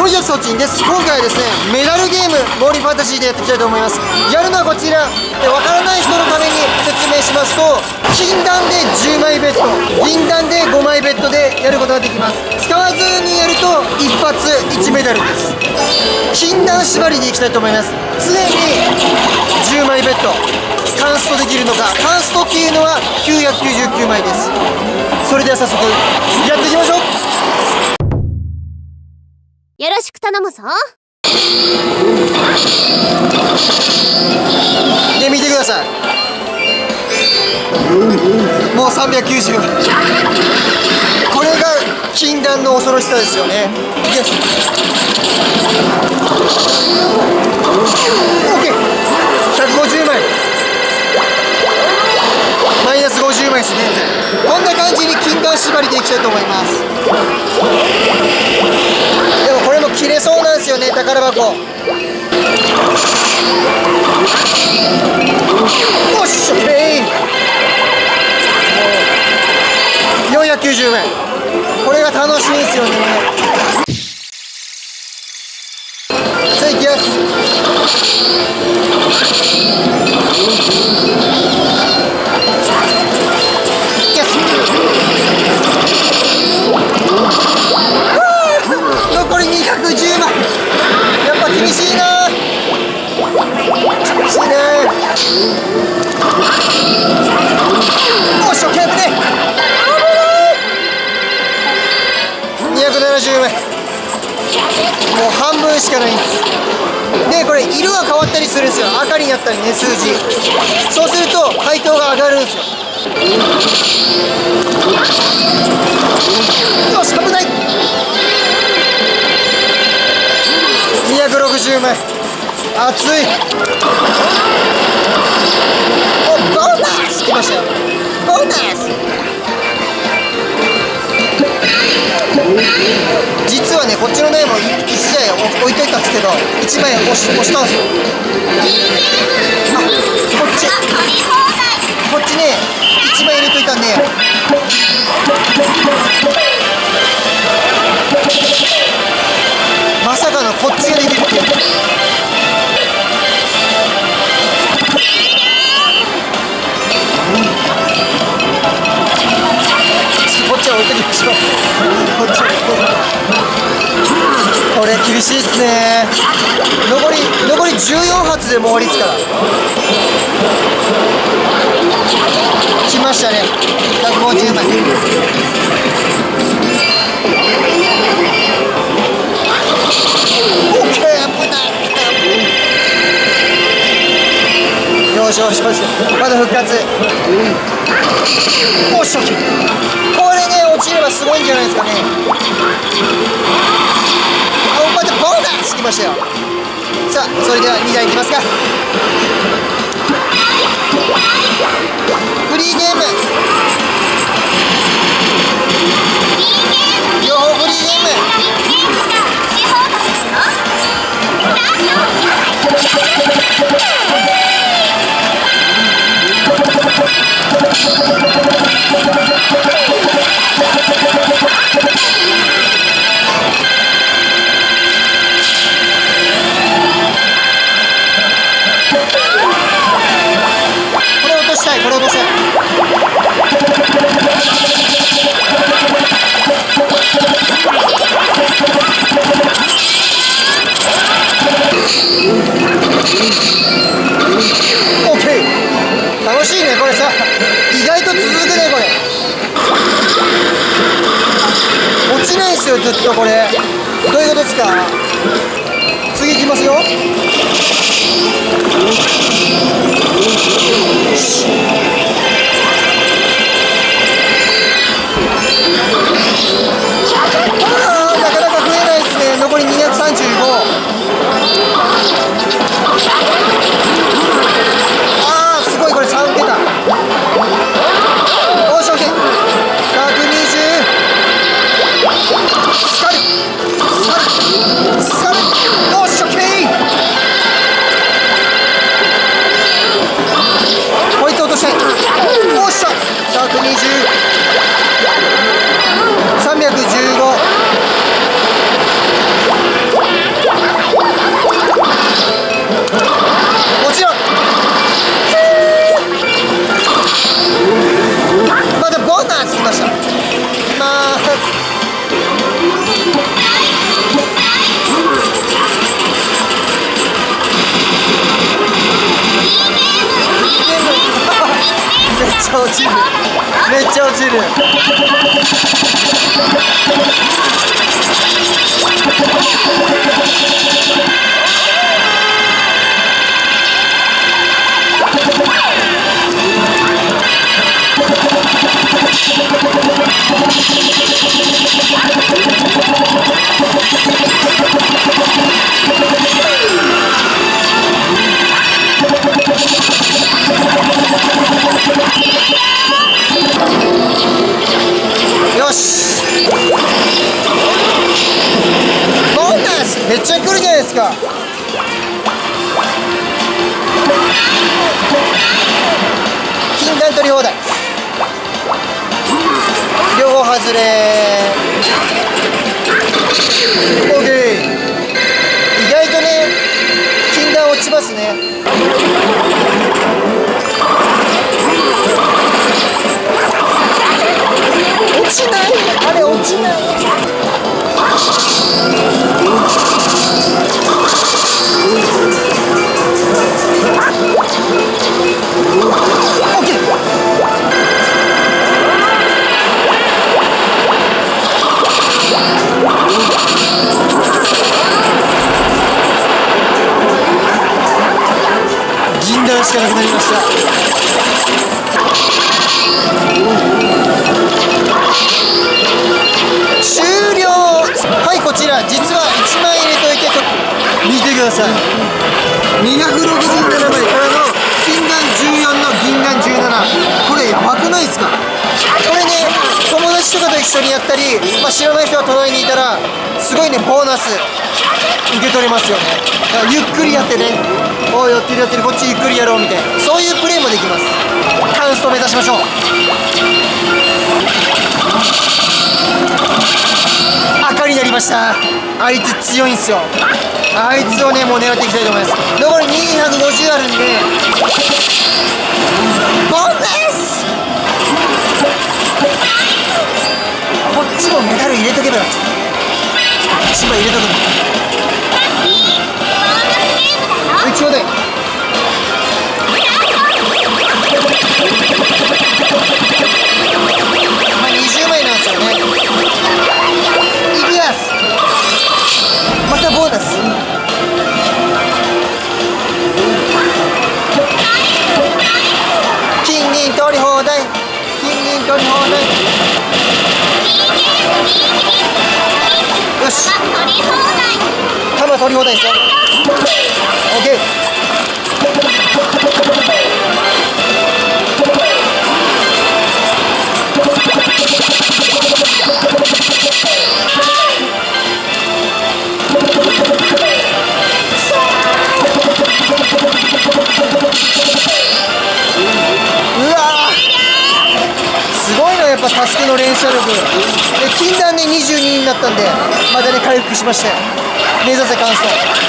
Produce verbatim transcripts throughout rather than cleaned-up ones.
もう一つそっちにです。今回はですね、メダルゲームモーリーファンタジーでやっていきたいと思います。やるのはこちら。で、わからない人のために説明しますと、金弾でじゅうまいベッド、銀弾でごまいベッドでやることができます。使わずにやると一発いちメダルです。金弾縛りでいきたいと思います。常にじゅうまいベッドカンストできるのか。カンストっていうのはきゅうひゃくきゅうじゅうきゅうまいです。それでは早速やっていきましょう。 よろしく頼むぞ。 で、見てください。もうさんびゃくきゅうじゅう。これが禁断の恐ろしさですよね。いきます。オッケー。ひゃくごじゅうまい。マイナスごじゅうまいです。全然こんな感じに禁断縛りでいきたいと思います。でもこれも切れそうなんですよね、宝箱。おっしゃ、ケインよんひゃくきゅうじゅうまい。これが楽しいんですよね。さあいきます。いきます。残りにひゃくじゅうまい。やっぱ厳しいな。厳しいな。おっしゃ、キャップね。にひゃくななじゅうまい。もう半分しかないんです。で、これ色が変わったりするんですよ。赤になったりね、数字。そうすると配当が上がるんですよ。よし、危ない。にひゃくろくじゅうまい。熱い。お、ボーナス来ましたよ。ボーナス。実はね、こっちのねもいち試合置いといたんですけど、いちまい押し押したんですよ。あ、こっちこっちねいちまい入れといたんで、まさかのこっちができるっていう。こっちは置いときましょう。こっちはこれ厳しいっすね。残り残りじゅうよん発でもう終わりっすから。来ましたね、ひゃくごじゅうまい。オッケー、危ない。よしよしよし、まだ復活。おっしゃ、これね落ちればすごいんじゃないですかね。あ、またボーナス来ましたよ。さあ、それではにだいいきますか。フリーゲーム、両方フリーゲーム。これ落としたい、これ落としたい。オッケー、楽しいねこれさ。意外と続くねこれ。落ちないんですよずっとこれ。どういうことですか。次いきますよ。よし、あー、なかなか増えないですね。残りにひゃくさんじゅうご。あー、すごいこれさんけた。おし、オッケー。ひゃくにじゅう。スカルスカルスカル。おし、オッケー。ポイント落としたい。おっしゃ、ひゃくにじゅう。さんびゃくじゅうご。 ちゃ落ちる。よし、ボーナスめっちゃ来るじゃないですか。禁断取り放題、両方外れ。オーケー。意外とね禁断落ちますね。落ちない、あれ落ちない。オッケー。銀弾しかなくなりました。終了。はい、こちら実はいちまい入れといてと見てください。にひゃくろくじゅうななまいからの禁断じゅうよんの銀弾じゅうなな。これやばくないですか。これね友達とかと一緒にやったり、まあ、知らない人が隣にいたらすごいねボーナス受け取れますよね。だからゆっくりやってね、おいやってるやってるこっちゆっくりやろうみたいな、そういうプレーもできます。カンスト目指しましょう。赤になりました。あいつ強いんすよ。あいつをねもう狙っていきたいと思います。残りにひゃくごじゅうあるんでボーナス。こっちもメダル入れとけばよかった。一枚入れとくの。はい、ちょうだい。まあにじゅうまいなんですよね。いきます。またボーナス。金銀取り放題、金銀取り放題。よし、玉取り放題ですよ。オッケー。うわー、すごいのやっぱタスクの連射力で、禁断でにじゅうにになったんでまたね回復しましたよ。目指せ完走。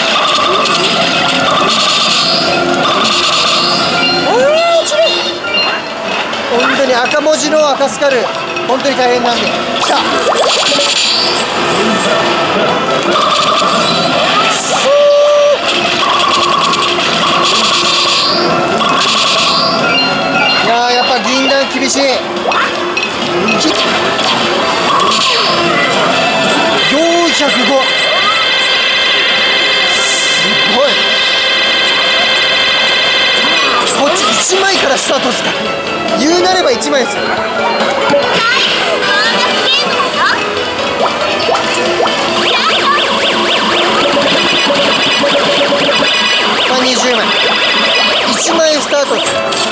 本当に赤文字の赤スカル本当に大変なんで。きた。いやーやっぱ銀弾厳しい。よんひゃくご、すごい。こっちいちまいからスタートですから、言うなればいちまいですよ。まあにじゅうまい、いちまいスタートです。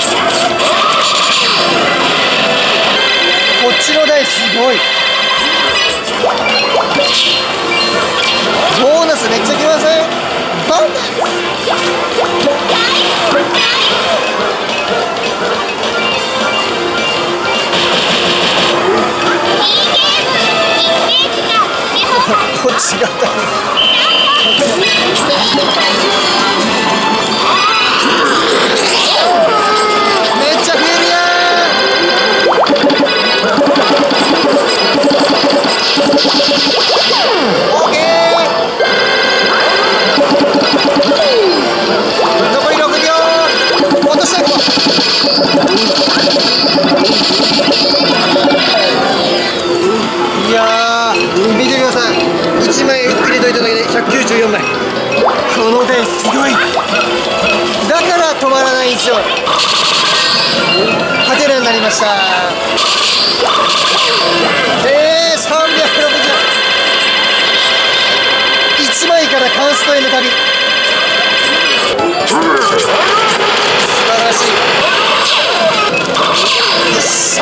こっちの台すごい。ボーナスめっちゃきません？ボーナス。こっちが大めっちゃ増えるやー。オーケー。残りろくびょう。落としていこう。 の台すごい。だから止まらないんですよ。ハテナになりました。えー、さんびゃくろくじゅういちまいからカンストへの旅。素晴らしい。よし、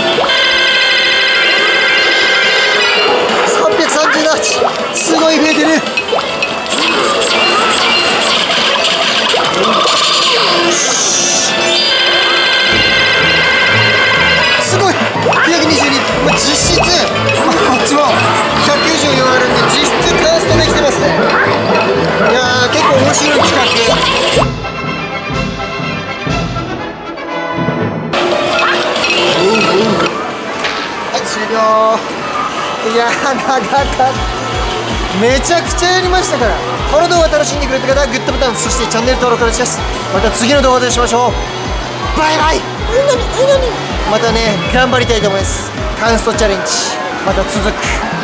さんびゃくさんじゅうなな、すごい増えてる。すごい、きゅうひゃくにじゅうに、まあ、実質、まあ、こっちもひゃくきゅうじゅうよんあるんで実質カーストできてますね。いやー、結構面白い企画。はい、終了。いやー、長かった。めちゃくちゃやりましたから。この動画楽しんでくれた方はグッドボタン、そしてチャンネル登録お願いします。また次の動画でお会いしましょう。バイバイ。またね、頑張りたいと思います。カンストチャレンジまた続く。